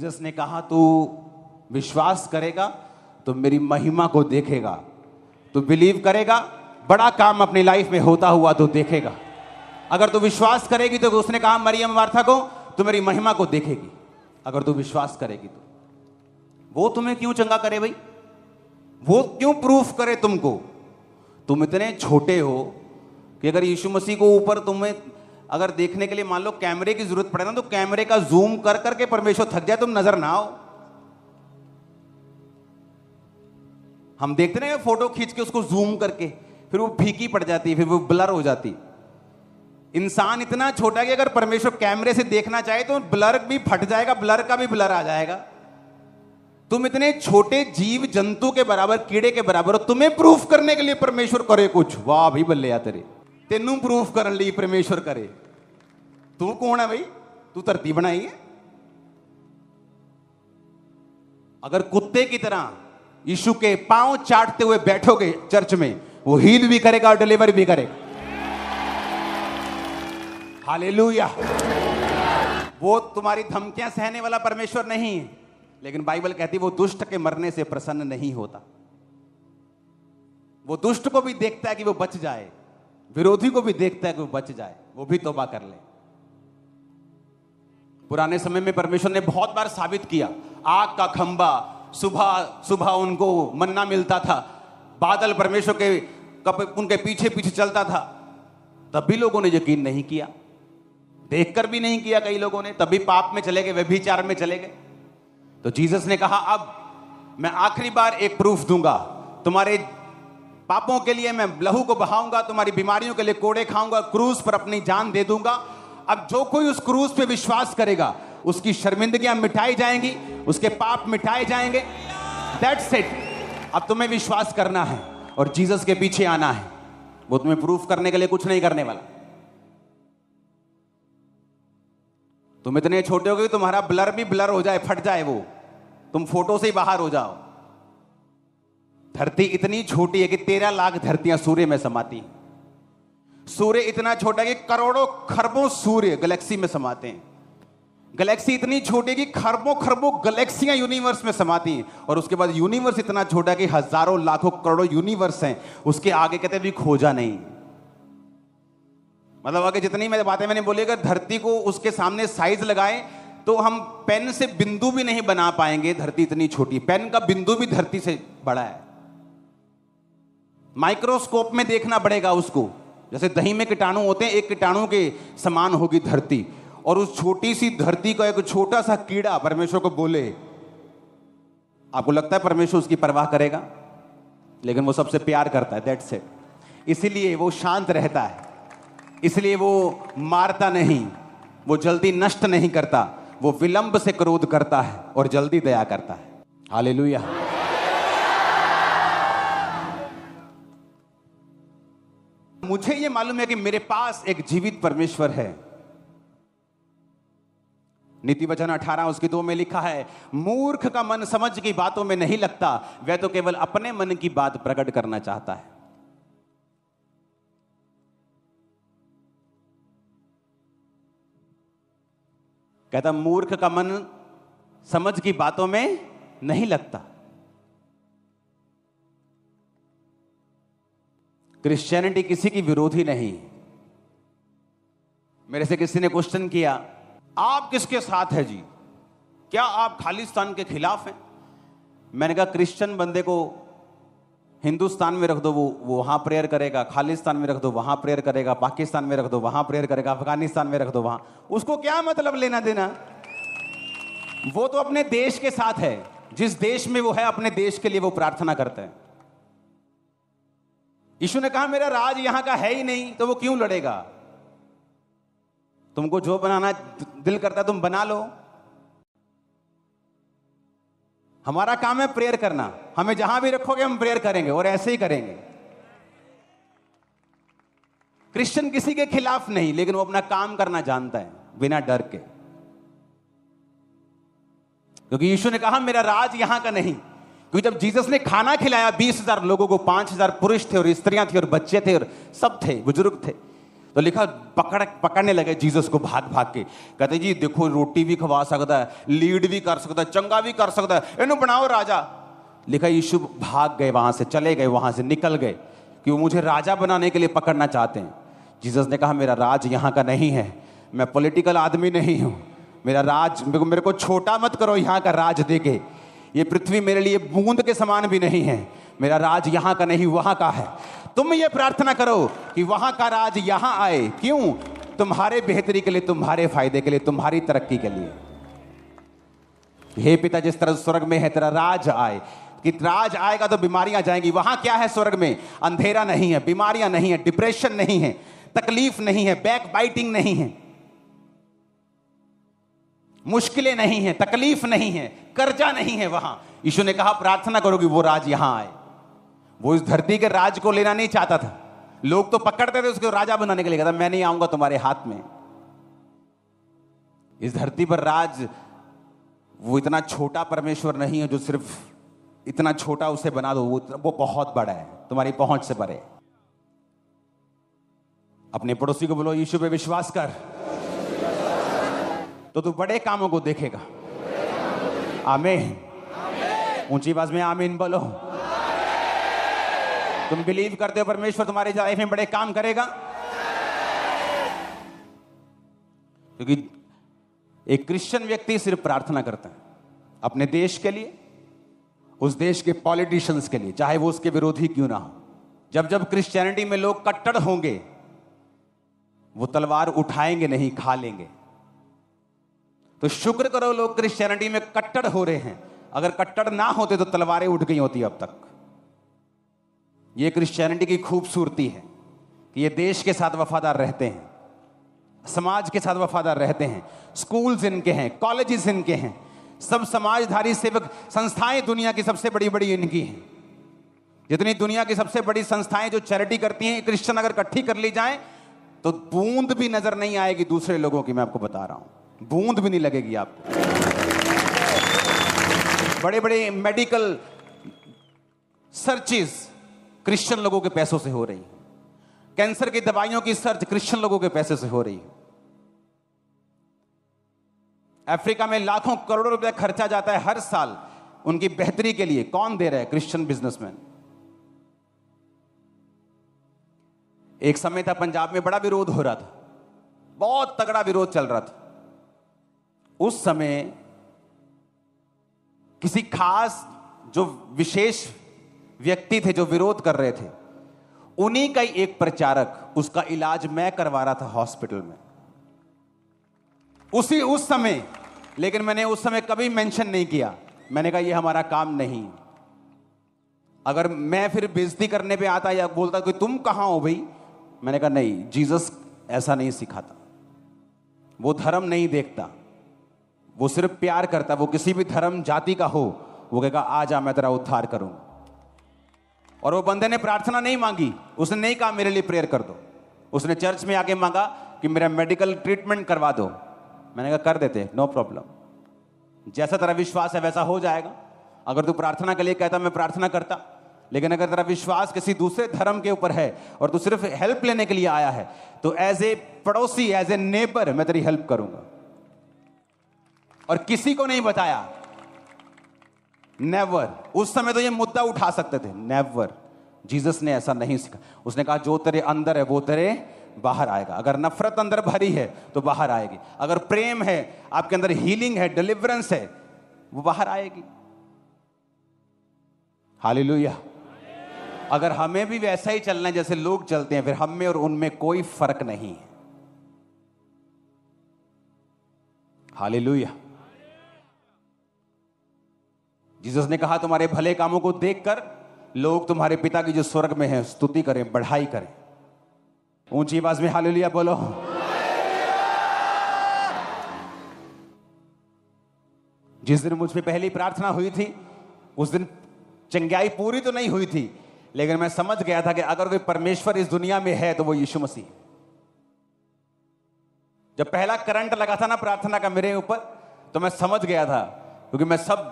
Jesus ने कहा तू विश्वास करेगा तो मेरी महिमा को देखेगा, तू बिलीव करेगा बड़ा काम अपनी लाइफ में होता हुआ तो देखेगा। अगर तू विश्वास करेगी तो उसने कहा मरियम मार्था को तू मेरी महिमा को देखेगी। अगर तू विश्वास करेगी तो वो तुम्हें क्यों चंगा करे भाई, वो क्यों प्रूफ करे तुमको? तुम इतने छोटे हो कि अगर यीशु मसीह को ऊपर तुम्हें अगर देखने के लिए मान लो कैमरे की जरूरत पड़े ना, तो कैमरे का जूम कर करके परमेश्वर थक जाए तुम नजर ना आओ। हम देखते ना फोटो खींच के उसको जूम करके, फिर वो फीकी पड़ जाती है, फिर वो ब्लर हो जाती। इंसान इतना छोटा है कि अगर परमेश्वर कैमरे से देखना चाहे तो ब्लर भी फट जाएगा, ब्लर का भी ब्लर आ जाएगा। तुम इतने छोटे जीव जंतु के बराबर, कीड़े के बराबर हो, तुम्हें प्रूफ करने के लिए परमेश्वर करे कुछ। वाह भाई बल्ले या तेरे, तेनू प्रूफ करने लिए परमेश्वर करे। तू कौन है भाई? तू धरती बनाई है। अगर कुत्ते की तरह यीशु के पांव चाटते हुए बैठोगे चर्च में, वो हील भी करेगा और डिलीवर भी करेगा। हालेलुया। वो तुम्हारी धमकियां सहने वाला परमेश्वर नहीं है, लेकिन बाइबल कहती है वो दुष्ट के मरने से प्रसन्न नहीं होता। वो दुष्ट को भी देखता है कि वो बच जाए, विरोधी को भी देखता है कि वो बच जाए, वो भी तौबा कर ले। पुराने समय में परमेश्वर ने बहुत बार साबित किया। आग का खंबा, सुबह सुबह उनको मन्ना मिलता था, बादल परमेश्वर के उनके पीछे पीछे चलता था। तब भी लोगों ने यकीन नहीं किया, देखकर भी नहीं किया कई लोगों ने, तभी पाप में चले गए, व्यभिचार में चले गए। तो जीसस ने कहा अब मैं आखिरी बार एक प्रूफ दूंगा, तुम्हारे पापों के लिए मैं लहू को बहाऊंगा, तुम्हारी बीमारियों के लिए कोड़े खाऊंगा, क्रूस पर अपनी जान दे दूंगा। अब जो कोई उस क्रूस पे विश्वास करेगा उसकी शर्मिंदगियां मिटाई जाएंगी, उसके पाप मिटाए जाएंगे। That's it. अब तुम्हें विश्वास करना है और जीसस के पीछे आना है। वो तुम्हें प्रूफ करने के लिए कुछ नहीं करने वाला। तुम इतने छोटे हो गए तुम्हारा ब्लर भी ब्लर हो जाए, फट जाए, वो तुम फोटो से ही बाहर हो जाओ। धरती इतनी छोटी है कि 13 लाख धरतियां सूर्य में समाती हैं। सूर्य इतना छोटा है कि करोड़ों खरबों सूर्य गैलेक्सी में समाते हैं। गैलेक्सी इतनी छोटी है कि खरबों खरबों गैलेक्सियां यूनिवर्स में समाती हैं। और उसके बाद यूनिवर्स इतना छोटा है कि हजारों लाखों करोड़ों यूनिवर्स हैं, उसके आगे कहते भी खोजा नहीं। मतलब आगे जितनी बातें मैंने बोली, अगर धरती को उसके सामने साइज लगाएं तो हम पेन से बिंदु भी नहीं बना पाएंगे। धरती इतनी छोटी, पेन का बिंदु भी धरती से बड़ा है। माइक्रोस्कोप में देखना पड़ेगा उसको, जैसे दही में कीटाणु होते हैं, एक कीटाणु के समान होगी धरती। और उस छोटी सी धरती का एक छोटा सा कीड़ा परमेश्वर को बोले, आपको लगता है परमेश्वर उसकी परवाह करेगा? लेकिन वो सबसे प्यार करता है। That's it. इसीलिए वो शांत रहता है, इसलिए वो मारता नहीं, वो जल्दी नष्ट नहीं करता, वो विलंब से क्रोध करता है और जल्दी दया करता है। हालेलुया। मुझे ये मालूम है कि मेरे पास एक जीवित परमेश्वर है। नीति वचन 18 उसकी 2 में लिखा है, मूर्ख का मन समझ की बातों में नहीं लगता, वह तो केवल अपने मन की बात प्रकट करना चाहता है। कहता मूर्ख का मन समझ की बातों में नहीं लगता। क्रिश्चियनिटी किसी की विरोधी नहीं। मेरे से किसी ने क्वेश्चन किया, आप किसके साथ है जी? क्या आप खालिस्तान के खिलाफ हैं? मैंने कहा क्रिश्चियन बंदे को हिंदुस्तान में रख दो, वो वहां प्रेयर करेगा, खालिस्तान में रख दो वहां प्रेयर करेगा, पाकिस्तान में रख दो वहां प्रेयर करेगा, अफगानिस्तान में रख दो वहां, उसको क्या मतलब लेना देना? वो तो अपने देश के साथ है। जिस देश में वो है अपने देश के लिए वो प्रार्थना करते हैं। यीशु ने कहा मेरा राज यहां का है ही नहीं, तो वो क्यों लड़ेगा? तुमको जो बनाना दिल करता है तुम बना लो। हमारा काम है प्रेयर करना, हमें जहां भी रखोगे हम प्रेयर करेंगे और ऐसे ही करेंगे। क्रिश्चियन किसी के खिलाफ नहीं, लेकिन वो अपना काम करना जानता है बिना डर के, क्योंकि यीशु ने कहा मेरा राज यहां का नहीं। क्योंकि जब जीसस ने खाना खिलाया 20,000 लोगों को, 5,000 पुरुष थे और स्त्रियां थी और बच्चे थे और सब थे, बुजुर्ग थे, तो लिखा पकड़ने लगे जीसस को भाग भाग के, कहते जी देखो रोटी भी खवा सकता है, लीड भी कर सकता है, चंगा भी कर सकता है, इन्हें बनाओ राजा। लिखा यीशु भाग गए वहां से, चले गए वहां से, निकल गए कि वो मुझे राजा बनाने के लिए पकड़ना चाहते हैं। जीसस ने कहा मेरा राज यहाँ का नहीं है, मैं पॉलिटिकल आदमी नहीं हूँ, मेरा राज, मेरे को छोटा मत करो यहाँ का राज देके, ये पृथ्वी मेरे लिए बूंद के समान भी नहीं है, मेरा राज यहाँ का नहीं वहां का है। तुम ये प्रार्थना करो कि वहां का राज यहां आए। क्यों? तुम्हारे बेहतरी के लिए, तुम्हारे फायदे के लिए, तुम्हारी तरक्की के लिए। हे पिता जिस तरह स्वर्ग में है तेरा राज आए, कि राज आएगा तो बीमारियां जाएंगी। वहां क्या है स्वर्ग में? अंधेरा नहीं है, बीमारियां नहीं है, डिप्रेशन नहीं है, तकलीफ नहीं है, बैक बाइटिंग नहीं है, मुश्किलें नहीं है, तकलीफ नहीं है, कर्जा नहीं है वहां। यीशु ने कहा प्रार्थना करो कि वो राज यहां आए। वो इस धरती के राज को लेना नहीं चाहता था, लोग तो पकड़ते थे उसको राजा बनाने के लिए, कहता मैं नहीं आऊंगा तुम्हारे हाथ में। इस धरती पर राज वो इतना छोटा परमेश्वर नहीं है जो सिर्फ इतना छोटा उसे बना दो, वो बहुत बड़ा है, तुम्हारी पहुंच से परे। अपने पड़ोसी को बोलो यीशु पे विश्वास कर तो तू बड़े कामों को देखेगा। आमीन। ऊंची आवाज में आमीन बोलो। तुम बिलीव करते हो परमेश्वर तुम्हारी लाइफ में बड़े काम करेगा? क्योंकि एक क्रिश्चियन व्यक्ति सिर्फ प्रार्थना करता है अपने देश के लिए, उस देश के पॉलिटिशियंस के लिए, चाहे वो उसके विरोधी क्यों ना हो। जब जब क्रिश्चियनिटी में लोग कट्टर होंगे वो तलवार उठाएंगे नहीं, खा लेंगे। तो शुक्र करो लोग क्रिश्चियनिटी में कट्टर हो रहे हैं, अगर कट्टर ना होते तो तलवारें उठ गई होती अब तक। ये क्रिश्चियनिटी की खूबसूरती है कि ये देश के साथ वफादार रहते हैं, समाज के साथ वफादार रहते हैं, स्कूल्स इनके हैं, कॉलेजेस इनके हैं, सब समाजधारी सेवक संस्थाएं दुनिया की सबसे बड़ी बड़ी इनकी हैं। जितनी दुनिया की सबसे बड़ी संस्थाएं जो चैरिटी करती हैं, क्रिश्चियन अगर इकट्ठी कर ली जाएं तो बूंद भी नजर नहीं आएगी दूसरे लोगों की। मैं आपको बता रहा हूं, बूंद भी नहीं लगेगी आपको। बड़े बड़े मेडिकल सर्चेस क्रिश्चियन लोगों के पैसों से हो रही है, कैंसर की दवाइयों की सर्च क्रिश्चियन लोगों के पैसे से हो रही है। अफ्रीका में लाखों करोड़ों रुपए खर्चा जाता है हर साल उनकी बेहतरी के लिए। कौन दे रहा है? Christian businessman. एक समय था पंजाब में बड़ा विरोध हो रहा था, बहुत तगड़ा विरोध चल रहा था। उस समय किसी खास जो विशेष व्यक्ति थे जो विरोध कर रहे थे, उन्हीं का ही एक प्रचारक, उसका इलाज मैं करवा रहा था हॉस्पिटल में उस समय। लेकिन मैंने उस समय कभी मेंशन नहीं किया, मैंने कहा ये हमारा काम नहीं। अगर मैं फिर बेइज्जती करने पे आता या बोलता कि तुम कहां हो भाई, मैंने कहा नहीं, जीसस ऐसा नहीं सिखाता, वो धर्म नहीं देखता, वो सिर्फ प्यार करता। वो किसी भी धर्म जाति का हो, वो कहेगा आ जा मैं तेरा उद्धार करूंगा। और वो बंदे ने प्रार्थना नहीं मांगी, उसने नहीं कहा मेरे लिए प्रेयर कर दो, उसने चर्च में आके मांगा कि मेरा मेडिकल ट्रीटमेंट करवा दो। मैंने कहा कर देते, नो प्रॉब्लम, जैसा तेरा विश्वास है वैसा हो जाएगा। अगर तू प्रार्थना के लिए कहता मैं प्रार्थना करता, लेकिन अगर तेरा विश्वास किसी दूसरे धर्म के ऊपर है और तू सिर्फ हेल्प लेने के लिए आया है, तो एज ए पड़ोसी, एज ए नेबर मैं तेरी हेल्प करूंगा। और किसी को नहीं बताया, नेवर। उस समय तो ये मुद्दा उठा सकते थे, नेवर। जीसस ने ऐसा नहीं सिखा। उसने कहा जो तेरे अंदर है वो तेरे बाहर आएगा। अगर नफरत अंदर भरी है तो बाहर आएगी, अगर प्रेम है, आपके अंदर हीलिंग है, डिलीवरेंस है, वो बाहर आएगी। हालेलुया। अगर हमें भी वैसा ही चलना है जैसे लोग चलते हैं, फिर हम में और उनमें कोई फर्क नहीं है। हालेलुया। जीसस ने कहा तुम्हारे भले कामों को देखकर लोग तुम्हारे पिता की जो स्वर्ग में है स्तुति करें, बढ़ाई करें। ऊंची आवाज में हालेलुया बोलो। जिस दिन मुझ पे पहली प्रार्थना हुई थी, उस दिन चंगाई पूरी तो नहीं हुई थी, लेकिन मैं समझ गया था कि अगर कोई परमेश्वर इस दुनिया में है तो वो यीशु मसीह। जब पहला करंट लगा था ना प्रार्थना का मेरे ऊपर, तो मैं समझ गया था, क्योंकि मैं सब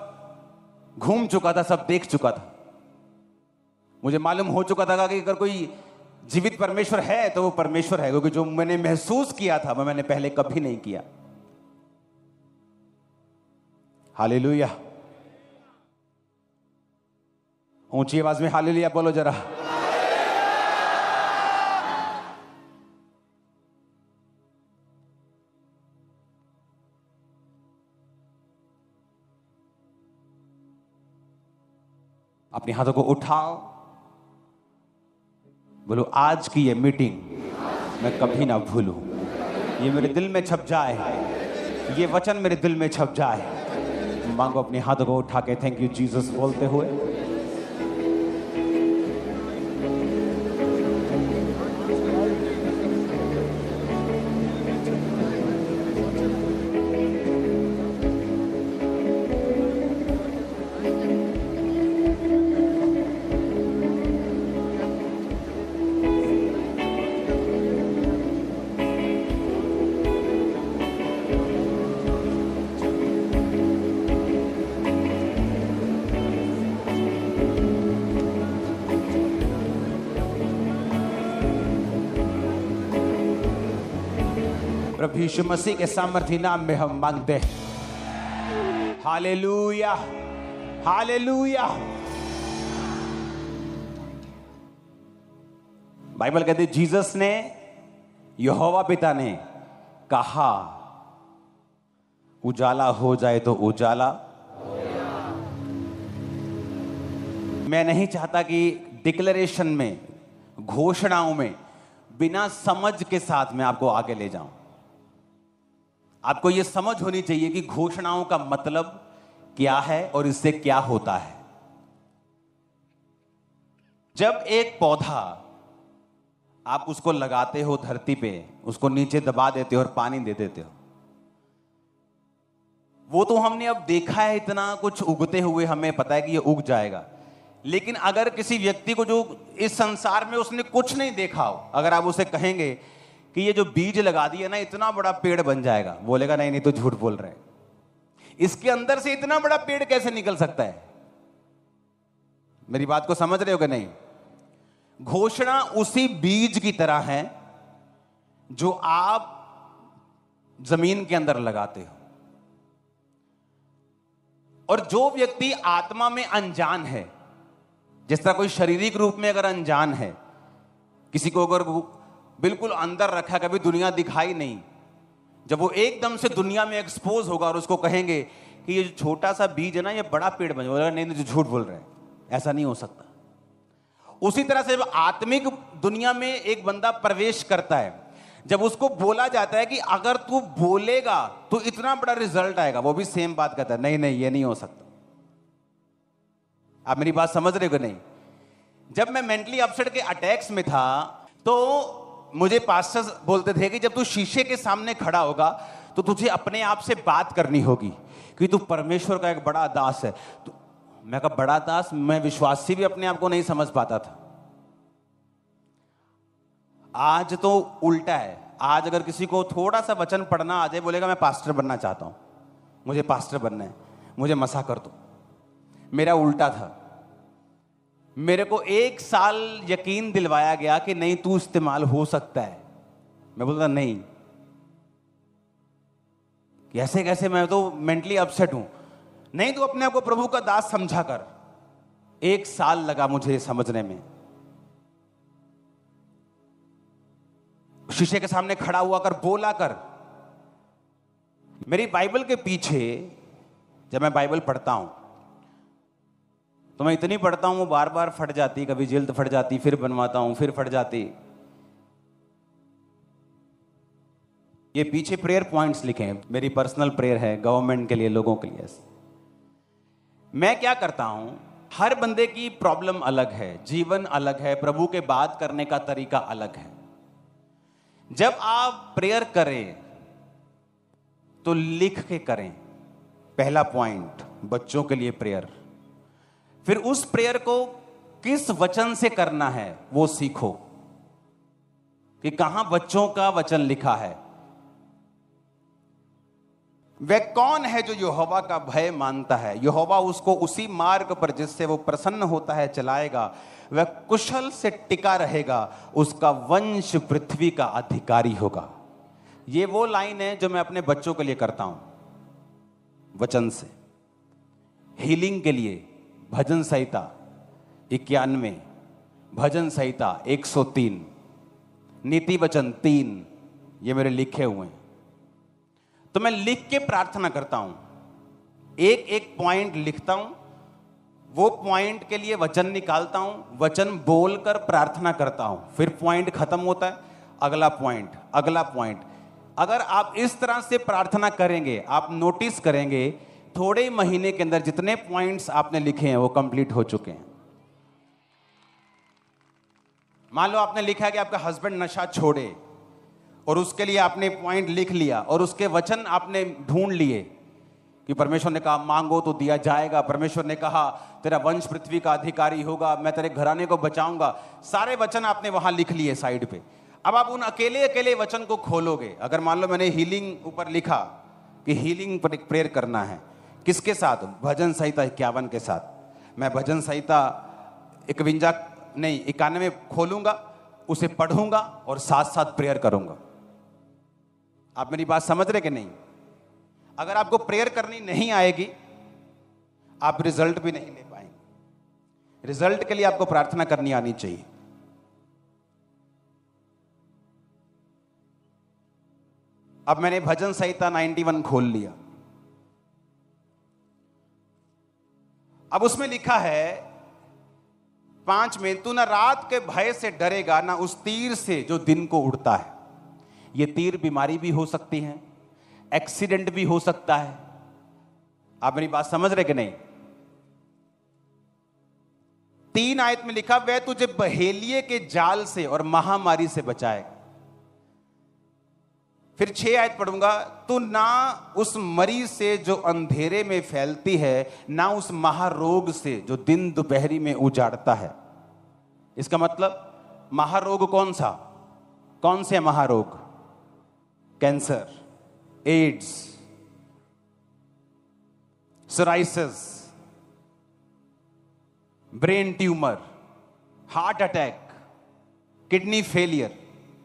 घूम चुका था, सब देख चुका था। मुझे मालूम हो चुका था कि अगर कोई जीवित परमेश्वर है तो वो परमेश्वर है, क्योंकि जो मैंने महसूस किया था वो मैंने पहले कभी नहीं किया। हालेलुया। ऊंची आवाज में हालेलुया बोलो जरा। अपने हाथों को उठाओ, बोलो आज की ये मीटिंग मैं कभी ना भूलूं, ये मेरे दिल में छप जाए, ये वचन मेरे दिल में छप जाए। मांगो अपने हाथों को उठा के थैंक यू जीसस बोलते हुए। प्रभु यीशु मसीह के सामर्थी नाम में हम मांगते हैं। Hallelujah, hallelujah. बाइबल कहती है जीसस ने, यहोवा पिता ने कहा उजाला हो जाए तो उजाला। मैं नहीं चाहता कि डिक्लेरेशन में, घोषणाओं में बिना समझ के साथ मैं आपको आगे ले जाऊं। आपको यह समझ होनी चाहिए कि घोषणाओं का मतलब क्या है और इससे क्या होता है। जब एक पौधा आप उसको लगाते हो धरती पे, उसको नीचे दबा देते हो और पानी दे देते हो, वो तो हमने अब देखा है, इतना कुछ उगते हुए हमें पता है कि ये उग जाएगा। लेकिन अगर किसी व्यक्ति को जो इस संसार में उसने कुछ नहीं देखा हो, अगर आप उसे कहेंगे कि ये जो बीज लगा दिया ना इतना बड़ा पेड़ बन जाएगा, बोलेगा नहीं नहीं तो झूठ बोल रहे हैं। इसके अंदर से इतना बड़ा पेड़ कैसे निकल सकता है? मेरी बात को समझ रहे हो कि नहीं? घोषणा उसी बीज की तरह है जो आप जमीन के अंदर लगाते हो। और जो व्यक्ति आत्मा में अनजान है, जिस तरह कोई शारीरिक रूप में अगर अनजान है, किसी को अगर बिल्कुल अंदर रखा, कभी दुनिया दिखाई नहीं, जब वो एकदम से दुनिया में एक्सपोज होगा और उसको कहेंगे कि ये छोटा सा बीज है ना ये बड़ा पेड़ बन जाएगा, नहीं नहीं झूठ बोल रहे हैं, ऐसा नहीं हो सकता। उसी तरह से जब आत्मिक दुनिया में एक बंदा प्रवेश करता है, जब उसको बोला जाता है कि अगर तू बोलेगा तो इतना बड़ा रिजल्ट आएगा, वो भी सेम बात कहता है, नहीं नहीं ये नहीं हो सकता। आप मेरी बात समझ रहे हो कि नहीं? जब मैं मेंटली अपसेट के अटैक्स में था तो मुझे पास्टर्स बोलते थे कि जब तू शीशे के सामने खड़ा होगा तो तुझे अपने आप से बात करनी होगी कि तू परमेश्वर का एक बड़ा दास है। तो मैं कहा बड़ा दास? मैं विश्वासी भी अपने आप को नहीं समझ पाता था। आज तो उल्टा है। आज अगर किसी को थोड़ा सा वचन पढ़ना आ जाए, बोलेगा मैं पास्टर बनना चाहता हूं, मुझे पास्टर बनना है, मुझे मसा कर दो। मेरा उल्टा था। मेरे को 1 साल यकीन दिलवाया गया कि नहीं तू इस्तेमाल हो सकता है। मैं बोलता नहीं, कैसे कैसे, मैं तो मेंटली अपसेट हूं। नहीं, तू अपने आप को प्रभु का दास समझा कर। 1 साल लगा मुझे समझने में। शीशे के सामने खड़ा हुआ कर, बोला कर। मेरी बाइबल के पीछे जब मैं बाइबल पढ़ता हूं तो मैं इतनी पढ़ता हूं वो बार बार फट जाती, कभी जिल्द फट जाती, फिर बनवाता हूं, फिर फट जाती। ये पीछे प्रेयर पॉइंट्स लिखे हैं, मेरी पर्सनल प्रेयर है गवर्नमेंट के लिए, लोगों के लिए। मैं क्या करता हूं, हर बंदे की प्रॉब्लम अलग है, जीवन अलग है, प्रभु के बात करने का तरीका अलग है। जब आप प्रेयर करें तो लिख के करें। पहला पॉइंट, बच्चों के लिए प्रेयर। फिर उस प्रेयर को किस वचन से करना है वो सीखो, कि कहां बच्चों का वचन लिखा है। वह कौन है जो यहोवा का भय मानता है? यहोवा उसको उसी मार्ग पर जिससे वो प्रसन्न होता है चलाएगा। वह कुशल से टिका रहेगा, उसका वंश पृथ्वी का अधिकारी होगा। ये वो लाइन है जो मैं अपने बच्चों के लिए करता हूं वचन से। हीलिंग के लिए भजन संहिता 91, भजन संहिता 103, नीति वचन 3, ये मेरे लिखे हुए हैं। तो मैं लिख के प्रार्थना करता हूं, एक एक पॉइंट लिखता हूं, वो पॉइंट के लिए वचन निकालता हूं, वचन बोलकर प्रार्थना करता हूं, फिर पॉइंट खत्म होता है, अगला पॉइंट, अगला पॉइंट। अगर आप इस तरह से प्रार्थना करेंगे, आप नोटिस करेंगे थोड़े ही महीने के अंदर जितने पॉइंट्स आपने लिखे हैं वो कंप्लीट हो चुके हैं। मान लो आपने लिखा कि आपका हस्बैंड नशा छोड़े, और उसके लिए आपने पॉइंट लिख लिया, और उसके वचन आपने ढूंढ लिए कि परमेश्वर ने कहा मांगो तो दिया जाएगा, परमेश्वर ने कहा तेरा वंश पृथ्वी का अधिकारी होगा, मैं तेरे घराने को बचाऊंगा। सारे वचन आपने वहां लिख लिए साइड पे। अब आप उन अकेले अकेले वचन को खोलोगे। अगर मान लो मैंने हीलिंग ऊपर लिखा कि हीलिंग पर एक प्रेयर करना है, किसके साथ? भजन संहिता 51 के साथ। मैं भजन संहिता 91 खोलूंगा, उसे पढ़ूंगा और साथ साथ प्रेयर करूंगा। आप मेरी बात समझ रहे कि नहीं? अगर आपको प्रेयर करनी नहीं आएगी, आप रिजल्ट भी नहीं ले पाएंगे। रिजल्ट के लिए आपको प्रार्थना करनी आनी चाहिए। अब मैंने भजन संहिता 91 खोल लिया। अब उसमें लिखा है 5 में, तू ना रात के भय से डरेगा, ना उस तीर से जो दिन को उड़ता है। ये तीर बीमारी भी हो सकती है, एक्सीडेंट भी हो सकता है। आप मेरी बात समझ रहे कि नहीं? 3 आयत में लिखा, वह तुझे बहेलिए के जाल से और महामारी से बचाएगा। फिर 6 आयत पढ़ूंगा, तू ना उस मरी से जो अंधेरे में फैलती है, ना उस महारोग से जो दिन दोपहरी में उजाड़ता है। इसका मतलब महारोग कौन सा? कौन से महारोग? Cancer, AIDS, psoriasis, brain tumour, heart attack, kidney failure.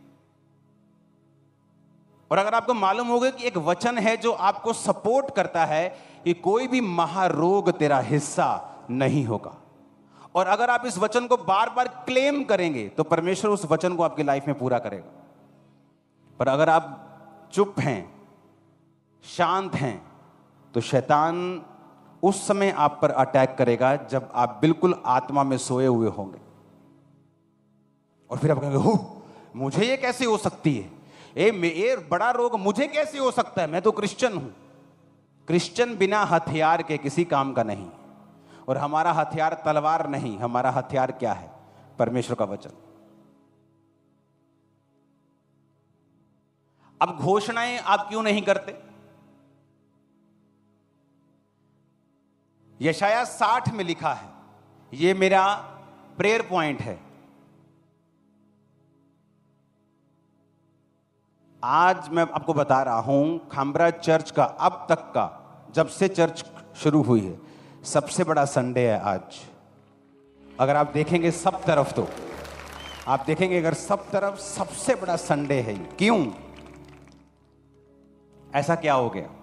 और अगर आपको मालूम होगा कि एक वचन है जो आपको सपोर्ट करता है कि कोई भी महारोग तेरा हिस्सा नहीं होगा, और अगर आप इस वचन को बार बार क्लेम करेंगे तो परमेश्वर उस वचन को आपकी लाइफ में पूरा करेगा। पर अगर आप चुप हैं, शांत हैं, तो शैतान उस समय आप पर अटैक करेगा जब आप बिल्कुल आत्मा में सोए हुए होंगे। और फिर आप कहेंगे, हो मुझे ये कैसे हो सकती है? ये बड़ा रोग मुझे कैसे हो सकता है? मैं तो क्रिश्चियन हूं। क्रिश्चियन बिना हथियार के किसी काम का नहीं। और हमारा हथियार तलवार नहीं, हमारा हथियार क्या है? परमेश्वर का वचन। अब घोषणाएं आप क्यों नहीं करते? यशाया 60 में लिखा है, ये मेरा प्रेयर पॉइंट है। आज मैं आपको बता रहा हूं, खामरा चर्च का अब तक का, जब से चर्च शुरू हुई है, सबसे बड़ा संडे है आज। अगर आप देखेंगे सब तरफ, तो आप देखेंगे अगर सब तरफ सबसे बड़ा संडे है। क्यों? ऐसा क्या हो गया?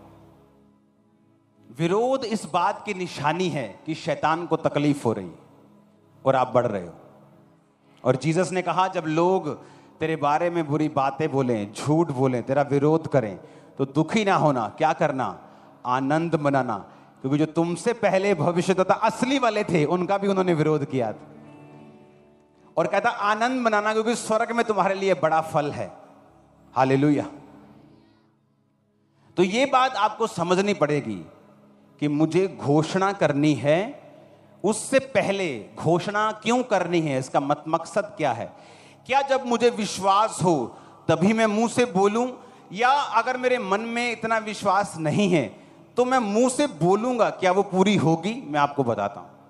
विरोध इस बात की निशानी है कि शैतान को तकलीफ हो रही और आप बढ़ रहे हो। और जीसस ने कहा, जब लोग तेरे बारे में बुरी बातें बोलें, झूठ बोलें, तेरा विरोध करें, तो दुखी ना होना। क्या करना? आनंद मनाना, क्योंकि जो तुमसे पहले भविष्यद्वक्ता असली वाले थे उनका भी उन्होंने विरोध किया था। और कहता आनंद मनाना, क्योंकि स्वर्ग में तुम्हारे लिए बड़ा फल है। हालेलुया। तो ये बात आपको समझनी पड़ेगी कि मुझे घोषणा करनी है, उससे पहले घोषणा क्यों करनी है, इसका मकसद क्या है? क्या जब मुझे विश्वास हो तभी मैं मुंह से बोलूं, या अगर मेरे मन में इतना विश्वास नहीं है तो मैं मुंह से बोलूंगा, क्या वो पूरी होगी? मैं आपको बताता हूं।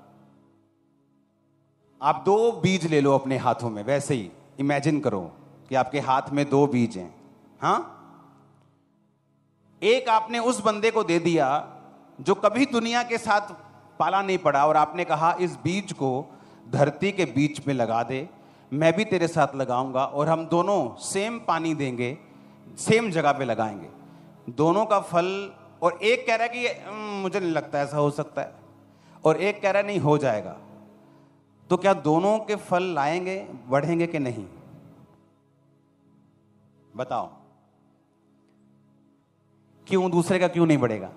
आप 2 बीज ले लो अपने हाथों में, वैसे ही इमेजिन करो कि आपके हाथ में 2 बीज हैं। हाँ, एक आपने उस बंदे को दे दिया जो कभी दुनिया के साथ पाला नहीं पड़ा, और आपने कहा इस बीज को धरती के बीच में लगा दे, मैं भी तेरे साथ लगाऊंगा और हम दोनों सेम पानी देंगे, सेम जगह पे लगाएंगे, दोनों का फल। और एक कह रहा है कि मुझे नहीं लगता ऐसा हो सकता है, और एक कह रहा है नहीं हो जाएगा। तो क्या दोनों के फल लाएंगे, बढ़ेंगे कि नहीं? बताओ, क्यों? दूसरे का क्यों नहीं बढ़ेगा?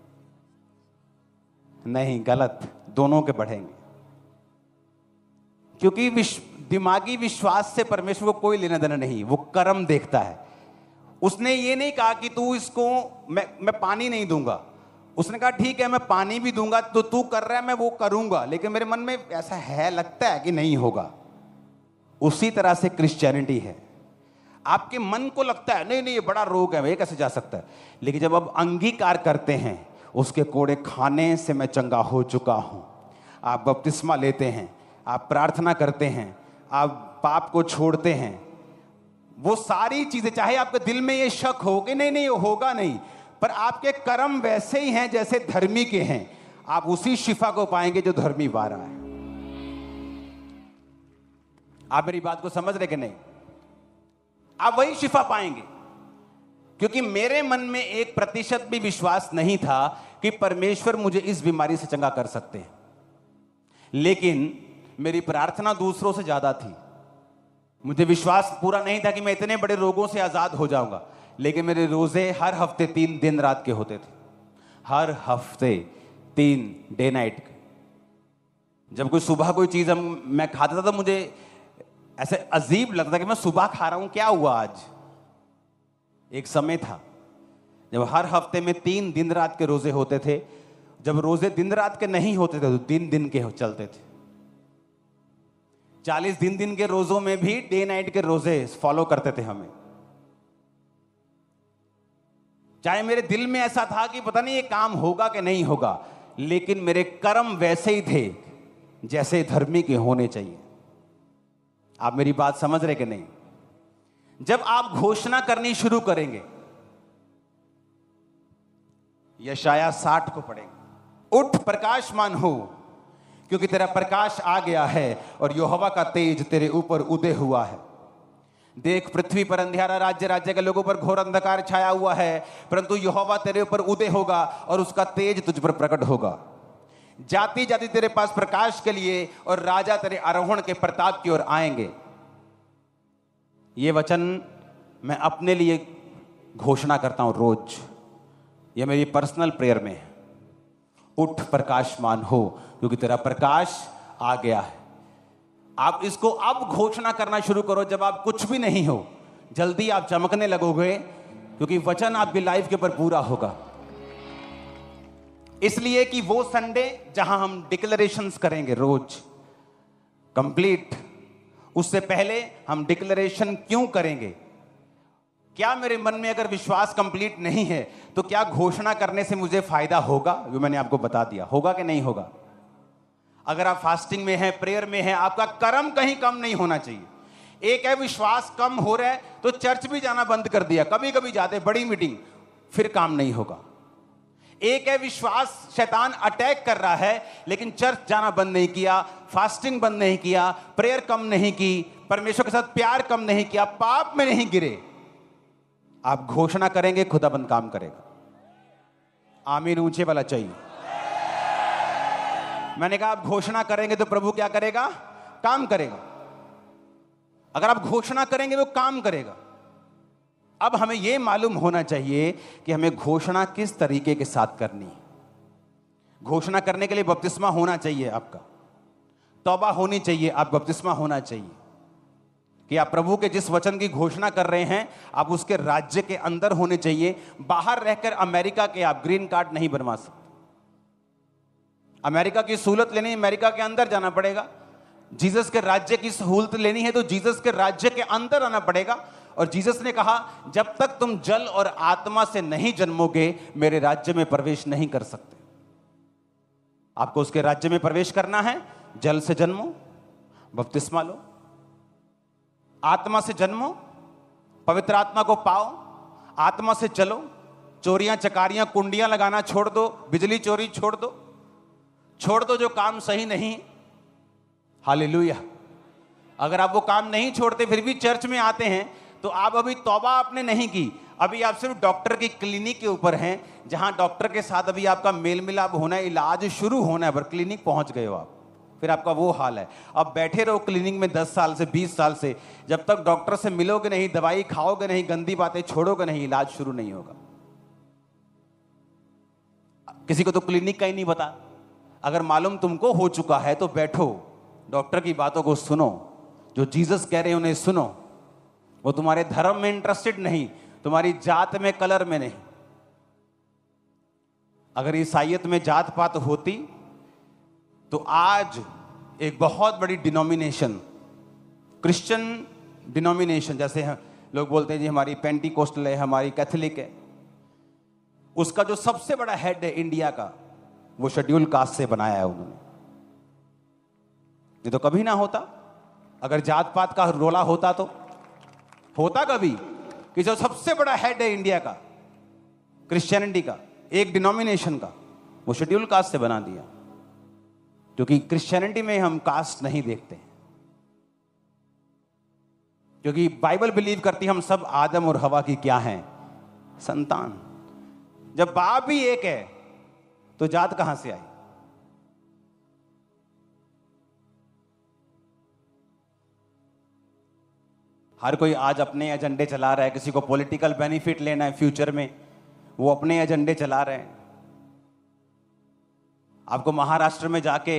नहीं, गलत, दोनों के बढ़ेंगे। क्योंकि दिमागी विश्वास से परमेश्वर को कोई लेना देना नहीं, वो कर्म देखता है। उसने ये नहीं कहा कि तू इसको, मैं पानी नहीं दूंगा। उसने कहा ठीक है मैं पानी भी दूंगा, तो तू कर रहा है मैं वो करूंगा, लेकिन मेरे मन में ऐसा है, लगता है कि नहीं होगा। उसी तरह से क्रिश्चियनिटी है। आपके मन को लगता है नहीं नहीं ये बड़ा रोग है, ये कैसे जा सकता है, लेकिन जब आप अंगीकार करते हैं उसके कोड़े खाने से मैं चंगा हो चुका हूं, आप बपतिस्मा लेते हैं, आप प्रार्थना करते हैं, आप पाप को छोड़ते हैं, वो सारी चीजें, चाहे आपके दिल में ये शक हो कि नहीं नहीं होगा नहीं, पर आपके कर्म वैसे ही हैं जैसे धर्मी के हैं, आप उसी शिफा को पाएंगे जो धर्मी पा रहा है। आप मेरी बात को समझ रहे कि नहीं? आप वही शिफा पाएंगे। क्योंकि मेरे मन में 1% भी विश्वास नहीं था कि परमेश्वर मुझे इस बीमारी से चंगा कर सकते हैं, लेकिन मेरी प्रार्थना दूसरों से ज्यादा थी। मुझे विश्वास पूरा नहीं था कि मैं इतने बड़े रोगों से आजाद हो जाऊंगा, लेकिन मेरे रोजे हर हफ्ते 3 दिन रात के होते थे, हर हफ्ते 3 डे नाइट। जब कोई सुबह कोई चीज मैं खाता था तो मुझे ऐसे अजीब लगता कि मैं सुबह खा रहा हूं, क्या हुआ आज। एक समय था जब हर हफ्ते में 3 दिन रात के रोजे होते थे। जब रोजे दिन रात के नहीं होते थे तो दिन दिन के चलते थे। 40 दिन के रोजों में भी डे नाइट के रोजे फॉलो करते थे हमें। चाहे मेरे दिल में ऐसा था कि पता नहीं ये काम होगा कि नहीं होगा, लेकिन मेरे कर्म वैसे ही थे जैसे धर्मी के होने चाहिए। आप मेरी बात समझ रहे कि नहीं? जब आप घोषणा करनी शुरू करेंगे, यशाया 60 को पढ़ेंगे, उठ प्रकाशमान हो क्योंकि तेरा प्रकाश आ गया है और यहोवा का तेज तेरे ऊपर उदय हुआ है। देख पृथ्वी पर अंधियारा, राज्य राज्य के लोगों पर घोर अंधकार छाया हुआ है, परंतु यहोवा तेरे ऊपर उदय होगा और उसका तेज तुझ पर प्रकट होगा। जाति जाति तेरे पास प्रकाश के लिए और राजा तेरे आरोहण के प्रताप की ओर आएंगे। ये वचन मैं अपने लिए घोषणा करता हूं रोज, यह मेरी पर्सनल प्रेयर में है। उठ प्रकाशमान हो क्योंकि तेरा प्रकाश आ गया है। आप इसको अब घोषणा करना शुरू करो जब आप कुछ भी नहीं हो। जल्दी आप चमकने लगोगे क्योंकि वचन आपकी लाइफ के ऊपर पूरा होगा। इसलिए कि वो संडे जहां हम डिक्लेरेशंस करेंगे रोज कंप्लीट, उससे पहले हम डिक्लेरेशन क्यों करेंगे? क्या मेरे मन में अगर विश्वास कंप्लीट नहीं है तो क्या घोषणा करने से मुझे फायदा होगा? वो मैंने आपको बता दिया, होगा कि नहीं होगा। अगर आप फास्टिंग में हैं, प्रेयर में हैं, आपका कर्म कहीं कम नहीं होना चाहिए। एक है विश्वास कम हो रहा है तो चर्च भी जाना बंद कर दिया, कभी कभी जाते बड़ी मीटिंग, फिर काम नहीं होगा। एक है विश्वास शैतान अटैक कर रहा है लेकिन चर्च जाना बंद नहीं किया, फास्टिंग बंद नहीं किया, प्रेयर कम नहीं की, परमेश्वर के साथ प्यार कम नहीं किया, पाप में नहीं गिरे। आप घोषणा करेंगे, खुदाबंद काम करेगा। आमीन ऊंचे वाला चाहिए। मैंने कहा आप घोषणा करेंगे तो प्रभु क्या करेगा? काम करेगा। अगर आप घोषणा करेंगे वो काम करेगा। अब हमें यह मालूम होना चाहिए कि हमें घोषणा किस तरीके के साथ करनी है। घोषणा करने के लिए बपतिस्मा होना चाहिए, आपका तौबा होनी चाहिए, आप बपतिस्मा होना चाहिए कि आप प्रभु के जिस वचन की घोषणा कर रहे हैं आप उसके राज्य के अंदर होने चाहिए। बाहर रहकर अमेरिका के आप ग्रीन कार्ड नहीं बनवा सकते। अमेरिका की सहूलत लेनी, अमेरिका के अंदर जाना पड़ेगा। जीसस के राज्य की सहूलत लेनी है तो जीसस के राज्य के अंदर आना पड़ेगा। और जीसस ने कहा जब तक तुम जल और आत्मा से नहीं जन्मोगे मेरे राज्य में प्रवेश नहीं कर सकते। आपको उसके राज्य में प्रवेश करना है, जल से जन्मो, बपतिस्मा लो, आत्मा से जन्मो, पवित्र आत्मा को पाओ, आत्मा से चलो, चोरियां चकारियां कुंडियां लगाना छोड़ दो, बिजली चोरी छोड़ दो जो काम सही नहीं। हालेलुया। अगर आप वो काम नहीं छोड़ते फिर भी चर्च में आते हैं तो आप अभी तौबा आपने नहीं की, अभी आप सिर्फ डॉक्टर की क्लिनिक के ऊपर हैं, जहां डॉक्टर के साथ अभी आपका मेल मिलाप होना है, इलाज शुरू होना है, पर क्लिनिक पहुंच गए हो आप, फिर आपका वो हाल है। अब बैठे रहो क्लिनिक में 10 साल से 20 साल से, जब तक डॉक्टर से मिलोगे नहीं, दवाई खाओगे नहीं, गंदी बातें छोड़ोगे नहीं, इलाज शुरू नहीं होगा। किसी को तो क्लिनिक का ही नहीं पता। अगर मालूम तुमको हो चुका है तो बैठो, डॉक्टर की बातों को सुनो, जो जीसस कह रहे हैं उन्हें सुनो। वो तुम्हारे धर्म में इंटरेस्टेड नहीं, तुम्हारी जात में, कलर में नहीं। अगर ईसाइयत में जात पात होती तो आज एक बहुत बड़ी डिनोमिनेशन, क्रिश्चियन डिनोमिनेशन, जैसे लोग बोलते हैं जी हमारी पेंटिकोस्टल है, हमारी कैथोलिक है, उसका जो सबसे बड़ा हेड है इंडिया का, वो शेड्यूल कास्ट से बनाया है उन्होंने। ये तो कभी ना होता। अगर जात पात का रोला होता तो होता कभी कि जो सबसे बड़ा हेड है इंडिया का, क्रिश्चियनिटी का, एक डिनोमिनेशन का, वो शेड्यूल कास्ट से बना दिया। क्योंकि क्रिश्चियनिटी में हम कास्ट नहीं देखते, क्योंकि बाइबल बिलीव करती हम सब आदम और हवा की क्या हैं, संतान। जब बाप भी एक है तो जात कहां से आई? हर कोई आज अपने एजेंडे चला रहा है, किसी को पॉलिटिकल बेनिफिट लेना है फ्यूचर में, वो अपने एजेंडे चला रहे हैं। आपको महाराष्ट्र में जाके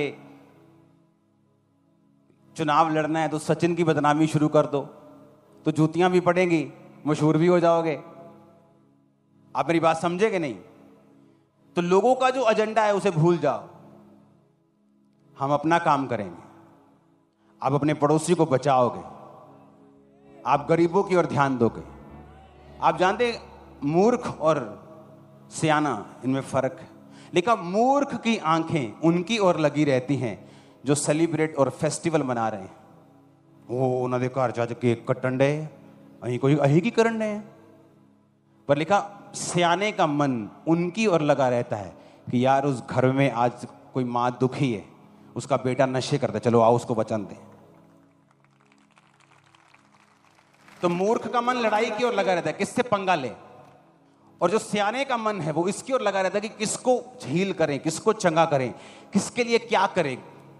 चुनाव लड़ना है तो सचिन की बदनामी शुरू कर दो, तो जूतियां भी पड़ेंगी, मशहूर भी हो जाओगे। आप मेरी बात समझेगे नहीं? तो लोगों का जो एजेंडा है उसे भूल जाओ, हम अपना काम करेंगे। आप अपने पड़ोसी को बचाओगे, आप गरीबों की ओर ध्यान दोगे। आप जानते मूर्ख और सियाना इनमें फर्क है, लेकिन मूर्ख की आंखें उनकी ओर लगी रहती हैं जो सेलिब्रेट और फेस्टिवल मना रहे हैं। वो उन्होंने घर जाके केक कटन डे, अही कोई अही की करन डे। पर लिखा सियाने का मन उनकी ओर लगा रहता है कि यार उस घर में आज कोई माँ दुखी है, उसका बेटा नशे करता है, चलो आओ उसको वचन दें। तो मूर्ख का मन लड़ाई की ओर लगा रहता है, किससे पंगा ले। और जो सियाने का मन है वो इसकी ओर लगा रहता है कि किसको झील करें, किसको चंगा करें, किसके लिए क्या करें।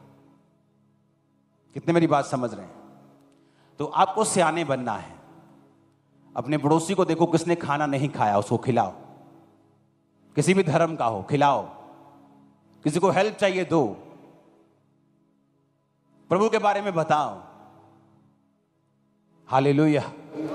कितने मेरी बात समझ रहे हैं? तो आपको सियाने बनना है। अपने पड़ोसी को देखो, किसने खाना नहीं खाया उसको खिलाओ, किसी भी धर्म का हो खिलाओ, किसी को हेल्प चाहिए दो, प्रभु के बारे में बताओ। हालेलुया।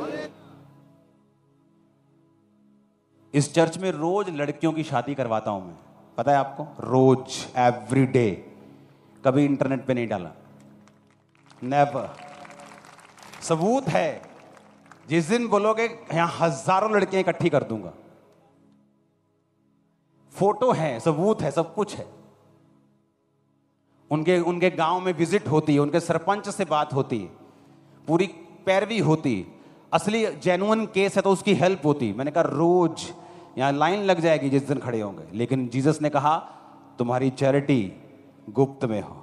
इस चर्च में रोज लड़कियों की शादी करवाता हूं मैं, पता है आपको? रोज, एवरी डे। कभी इंटरनेट पे नहीं डाला, नेवर। सबूत है, जिस दिन बोलोगे यहां हजारों लड़कियां इकट्ठी कर दूंगा, फोटो है, सबूत है, सब कुछ है। उनके गांव में विजिट होती है, उनके सरपंच से बात होती है, पूरी पैरवी होती, असली जेन्युइन केस है तो उसकी हेल्प होती। मैंने कहा रोज यहां लाइन लग जाएगी जिस दिन खड़े होंगे, लेकिन जीसस ने कहा तुम्हारी चैरिटी गुप्त में हो।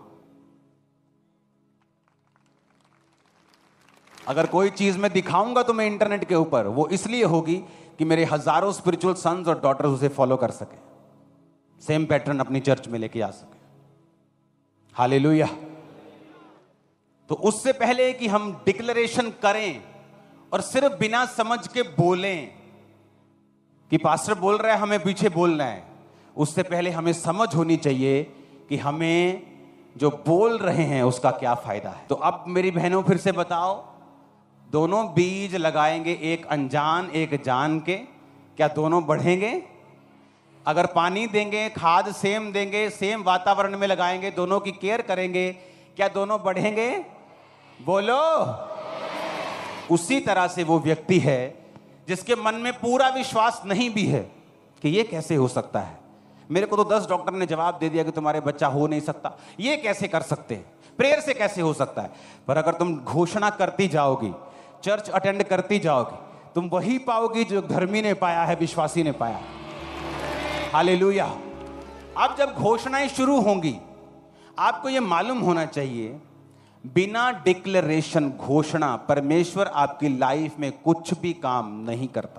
अगर कोई चीज मैं दिखाऊंगा तो मैं इंटरनेट के ऊपर, वो इसलिए होगी कि मेरे हजारों स्पिरिचुअल सन्स और डॉटर्स उसे फॉलो कर सके, सेम पैटर्न अपनी चर्च में लेके आ सके। हालेलुया। तो उससे पहले कि हम डिक्लेरेशन करें और सिर्फ बिना समझ के बोलें कि पास्टर बोल रहा है हमें पीछे बोलना है, उससे पहले हमें समझ होनी चाहिए कि हमें जो बोल रहे हैं उसका क्या फायदा है। तो अब मेरी बहनों फिर से बताओ, दोनों बीज लगाएंगे, एक अनजान एक जान के, क्या दोनों बढ़ेंगे? अगर पानी देंगे, खाद सेम देंगे, सेम वातावरण में लगाएंगे, दोनों की केयर करेंगे, क्या दोनों बढ़ेंगे? बोलो। उसी तरह से वो व्यक्ति है जिसके मन में पूरा विश्वास नहीं भी है कि ये कैसे हो सकता है। मेरे को तो 10 डॉक्टर ने जवाब दे दिया कि तुम्हारे बच्चा हो नहीं सकता, ये कैसे कर सकते हैं, प्रेयर से कैसे हो सकता है। पर अगर तुम घोषणा करती जाओगी, चर्च अटेंड करती जाओगी, तुम वही पाओगी जो धर्मी ने पाया है, विश्वासी ने पाया है। हालेलुया। अब जब घोषणाएं शुरू होंगी, आपको यह मालूम होना चाहिए, बिना डिक्लेरेशन, घोषणा, परमेश्वर आपकी लाइफ में कुछ भी काम नहीं करता।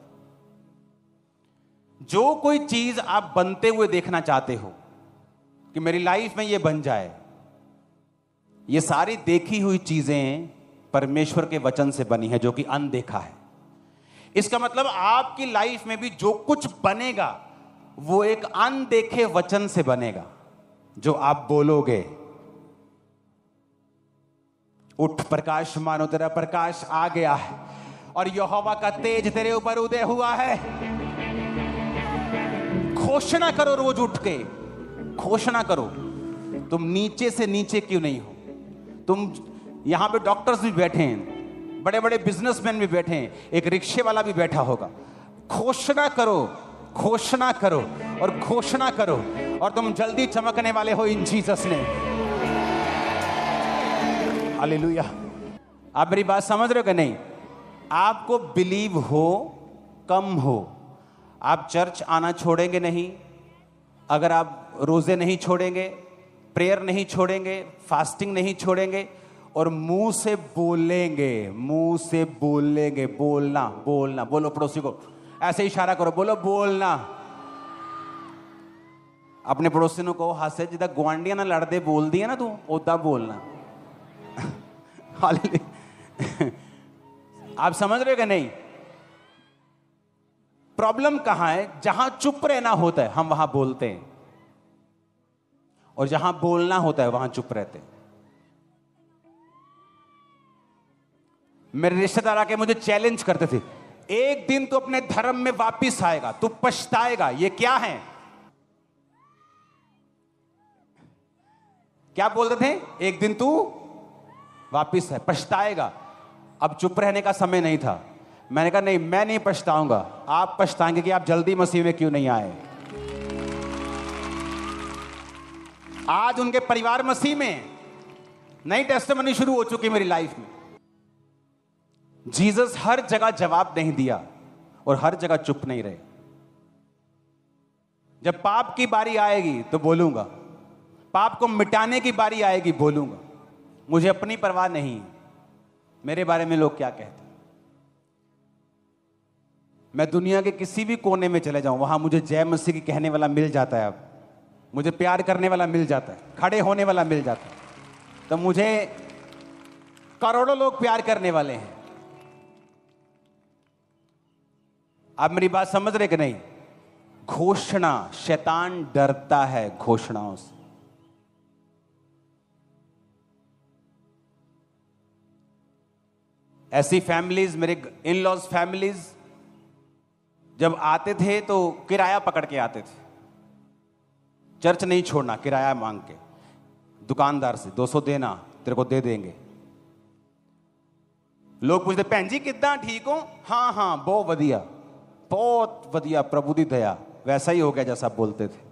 जो कोई चीज आप बनते हुए देखना चाहते हो कि मेरी लाइफ में यह बन जाए, ये सारी देखी हुई चीजें परमेश्वर के वचन से बनी है, जो कि अनदेखा है। इसका मतलब आपकी लाइफ में भी जो कुछ बनेगा वो एक अनदेखे वचन से बनेगा, जो आप बोलोगे। उठ प्रकाश, मानो तेरा प्रकाश आ गया है और यहोवा का तेज तेरे ऊपर उदय हुआ है। घोषणा करो, रोज उठ के घोषणा करो। तुम नीचे से नीचे क्यों नहीं हो? तुम यहां पे डॉक्टर्स भी बैठे हैं, बड़े बड़े बिजनेसमैन भी बैठे हैं, एक रिक्शे वाला भी बैठा होगा। घोषणा करो, घोषणा करो और घोषणा करो, और तुम जल्दी चमकने वाले हो इन जीसस ने। हालेलुया। आप मेरी बात समझ रहे हो कि नहीं? आपको बिलीव हो कम हो, आप चर्च आना छोड़ेंगे नहीं, अगर आप रोजे नहीं छोड़ेंगे, प्रेयर नहीं छोड़ेंगे, फास्टिंग नहीं छोड़ेंगे, और मुंह से बोलेंगे, मुंह से बोलेंगे। बोलना, बोलना, बोलो पड़ोसी को, ऐसे इशारा करो, बोलो बोलना। अपने पड़ोसी को कहो, हाथ से जिदा गुआंढियां ना लड़दे बोल दिया ना तू, उदा बोलना। आप समझ रहे हो कि नहीं? प्रॉब्लम कहां है? जहां चुप रहना होता है हम वहां बोलते हैं, और जहां बोलना होता है वहां चुप रहते हैं। मेरे रिश्तेदार आके मुझे चैलेंज करते थे, एक दिन तू अपने धर्म में वापिस आएगा, तू पछताएगा। ये क्या है? क्या बोलते थे? एक दिन तू वापिस है, पछताएगा। अब चुप रहने का समय नहीं था। मैंने कहा नहीं, मैं नहीं पछताऊंगा, आप पछताएंगे कि आप जल्दी मसीह में क्यों नहीं आए। आज उनके परिवार मसीह में, नई टेस्टिमनी शुरू हो चुकी मेरी लाइफ में। जीसस हर जगह जवाब नहीं दिया और हर जगह चुप नहीं रहे। जब पाप की बारी आएगी तो बोलूंगा, पाप को मिटाने की बारी आएगी बोलूंगा। मुझे अपनी परवाह नहीं मेरे बारे में लोग क्या कहते हैं। मैं दुनिया के किसी भी कोने में चले जाऊं, वहां मुझे जय मसीह की कहने वाला मिल जाता है। अब मुझे प्यार करने वाला मिल जाता है, खड़े होने वाला मिल जाता है। तो मुझे करोड़ों लोग प्यार करने वाले हैं। आप मेरी बात समझ रहे कि नहीं? घोषणा, शैतान डरता है घोषणाओं से। ऐसी फैमिलीज, मेरे इन लॉज फैमिलीज जब आते थे तो किराया पकड़ के आते थे। चर्च नहीं छोड़ना, किराया मांग के दुकानदार से 200 देना, तेरे को दे देंगे। लोग पूछते, भैन जी कितना ठीक हो? हाँ हाँ बहुत वधिया, बहुत वधिया, प्रभु दी दया। वैसा ही हो गया जैसा आप बोलते थे।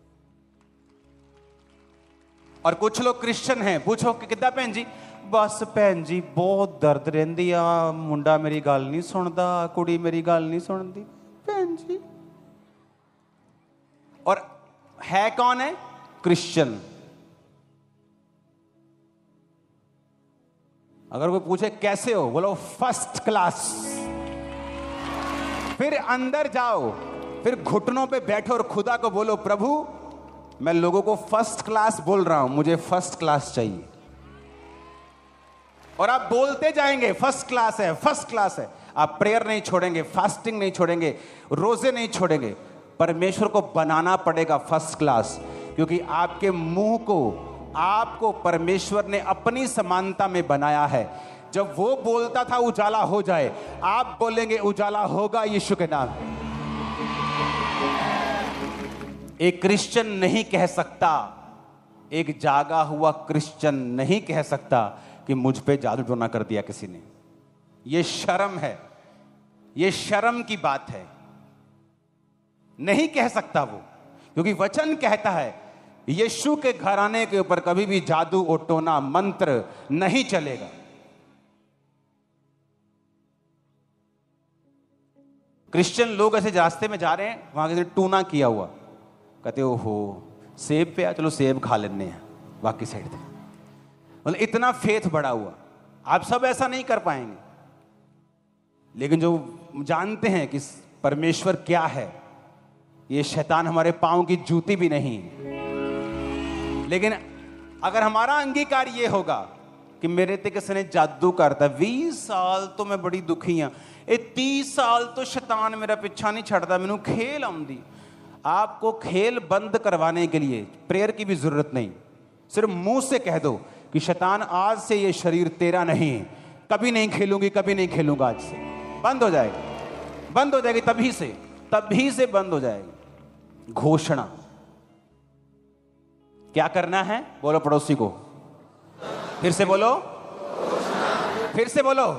और कुछ लोग क्रिश्चियन हैं, पूछो कि कितना भैन जी? बस भैन जी बहुत दर्द रहती आ, मुंडा मेरी गल नहीं सुनता, कुड़ी मेरी गल नहीं सुनती भैन जी। और है कौन है? क्रिश्चियन। अगर कोई पूछे कैसे हो, बोलो फर्स्ट क्लास। फिर अंदर जाओ, फिर घुटनों पे बैठो और खुदा को बोलो, प्रभु मैं लोगों को फर्स्ट क्लास बोल रहा हूं, मुझे फर्स्ट क्लास चाहिए। और आप बोलते जाएंगे फर्स्ट क्लास है, फर्स्ट क्लास है। आप प्रेयर नहीं छोड़ेंगे, फास्टिंग नहीं छोड़ेंगे, रोजे नहीं छोड़ेंगे। परमेश्वर को बनाना पड़ेगा फर्स्ट क्लास, क्योंकि आपके मुंह को, आपको परमेश्वर ने अपनी समानता में बनाया है। जब वो बोलता था उजाला हो जाए, आप बोलेंगे उजाला होगा यीशु के नाम। एक क्रिश्चियन नहीं कह सकता, एक जागा हुआ क्रिश्चियन नहीं कह सकता कि मुझ पे जादू टोना कर दिया किसी ने। यह शर्म है, यह शर्म की बात है। नहीं कह सकता वो, क्योंकि वचन कहता है यीशु के घराने के ऊपर कभी भी जादू और टोना मंत्र नहीं चलेगा। क्रिश्चियन लोग ऐसे रास्ते में जा रहे हैं, वहां किसी ने टूना किया हुआ, कहते ओहो सेब पे चलो सेब खा लेने हैं, बाकी साइड थे। मतलब इतना फेथ बढ़ा हुआ। आप सब ऐसा नहीं कर पाएंगे, लेकिन जो जानते हैं कि परमेश्वर क्या है, ये शैतान हमारे पांव की जूती भी नहीं है। लेकिन अगर हमारा अंगीकार ये होगा कि मेरे ते किसी ने जादू करता, 20 साल तो मैं बड़ी दुखी हाँ, 30 साल तो शैतान मेरा पीछा नहीं छड़ता, मैनू खेल आउंदी। आपको खेल बंद करवाने के लिए प्रेयर की भी जरूरत नहीं, सिर्फ मुंह से कह दो कि शैतान आज से ये शरीर तेरा नहीं है, कभी नहीं खेलूंगी, कभी नहीं खेलूंगा, आज से बंद हो जाएगा, बंद हो जाएगी, तभी से बंद हो जाएगी। घोषणा क्या करना है? बोलो पड़ोसी को, फिर से बोलो, फिर से बोलो।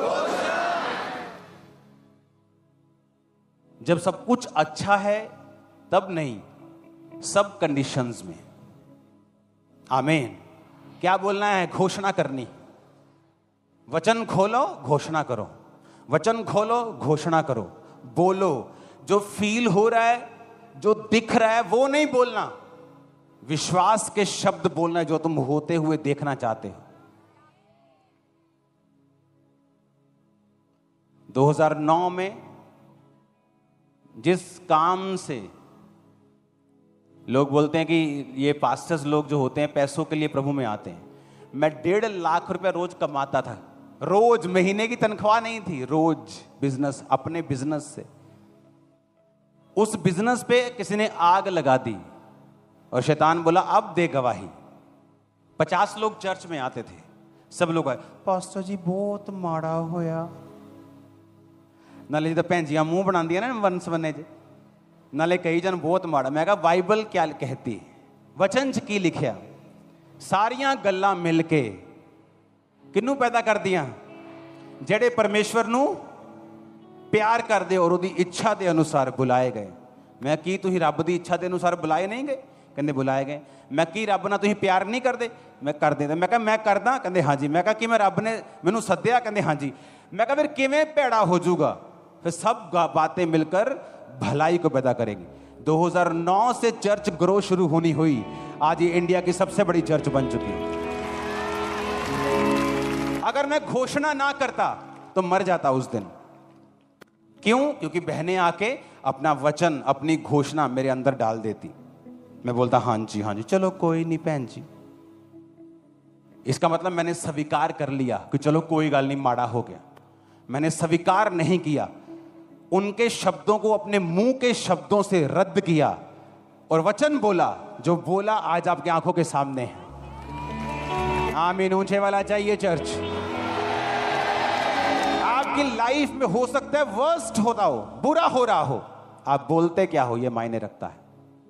जब सब कुछ अच्छा है तब नहीं, सब कंडीशंस में। आमीन। क्या बोलना है? घोषणा करनी। वचन खोलो, घोषणा करो, वचन खोलो, घोषणा करो, बोलो। जो फील हो रहा है, जो दिख रहा है वो नहीं बोलना, विश्वास के शब्द बोलना है जो तुम होते हुए देखना चाहते हो। 2009 में जिस काम से लोग बोलते हैं कि ये पास्टर्स लोग जो होते हैं पैसों के लिए प्रभु में आते हैं, मैं 1.5 लाख रुपया रोज कमाता था, रोज, महीने की तनख्वाह नहीं थी, रोज बिजनेस, अपने बिजनेस से। उस बिजनेस पे किसी ने आग लगा दी और शैतान बोला अब दे गवाही। 50 लोग चर्च में आते थे, सब लोग आए, पास्टर जी बहुत माड़ा होया, नाले जी तो भैन जी मुंह बना दिया ना वंस बने जे, नाले कई जन बहुत माड़ा। मैं कहा बाइबल क्या कहती, वचन च की लिखिया, सारियां गल्लां मिल के किन्नू पैदा कर दियां, जेड़े परमेश्वर नू प्यार कर दे और उदी इच्छा के अनुसार बुलाए गए। मैं की तुसीं रब दी इच्छा के अनुसार बुलाए नहीं गए? कहते बुलाए गए। मैं की रब नाल तुसीं प्यार नहीं करते? मैं कर देता। मैं कहा मैं करदा? कहते हाँ जी। मैं कहा कि मैं रब ने मैनू सद्दिया? कहते हाँ जी। मैं कहा फिर किवें भैड़ा हो जाऊगा? फिर सब बातें मिलकर भलाई को पैदा करेंगी। 2009 से चर्च ग्रो शुरू होनी हुई, आज ये इंडिया की सबसे बड़ी चर्च बन चुकी है। अगर मैं घोषणा ना करता तो मर जाता उस दिन। क्यों? क्योंकि बहनें आके अपना वचन, अपनी घोषणा मेरे अंदर डाल देती। मैं बोलता हाँ जी, चलो कोई नहीं बहन जी। इसका मतलब मैंने स्वीकार कर लिया कि चलो कोई गल नहीं, माड़ा हो गया। मैंने स्वीकार नहीं किया, उनके शब्दों को अपने मुंह के शब्दों से रद्द किया और वचन बोला। जो बोला आज आपकी आंखों के सामने है। आमीन। ऊंचे वाला चाहिए चर्च। आपकी लाइफ में हो सकता है वर्स्ट होता हो, बुरा हो रहा हो, आप बोलते क्या हो ये मायने रखता है।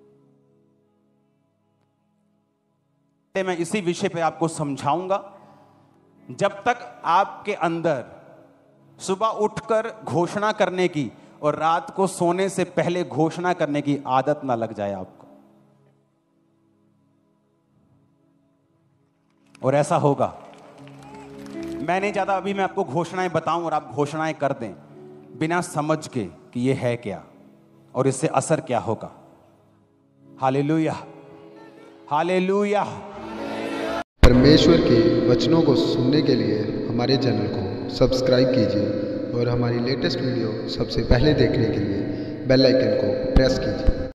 मैं इसी विषय पे आपको समझाऊंगा। जब तक आपके अंदर सुबह उठकर घोषणा करने की और रात को सोने से पहले घोषणा करने की आदत ना लग जाए आपको, और ऐसा होगा। मैं नहीं चाहता अभी मैं आपको घोषणाएं बताऊं और आप घोषणाएं कर दें बिना समझ के कि ये है क्या और इससे असर क्या होगा। Hallelujah, hallelujah. परमेश्वर के वचनों को सुनने के लिए हमारे चैनल को सब्सक्राइब कीजिए और हमारी लेटेस्ट वीडियो सबसे पहले देखने के लिए बेल आइकन को प्रेस कीजिए।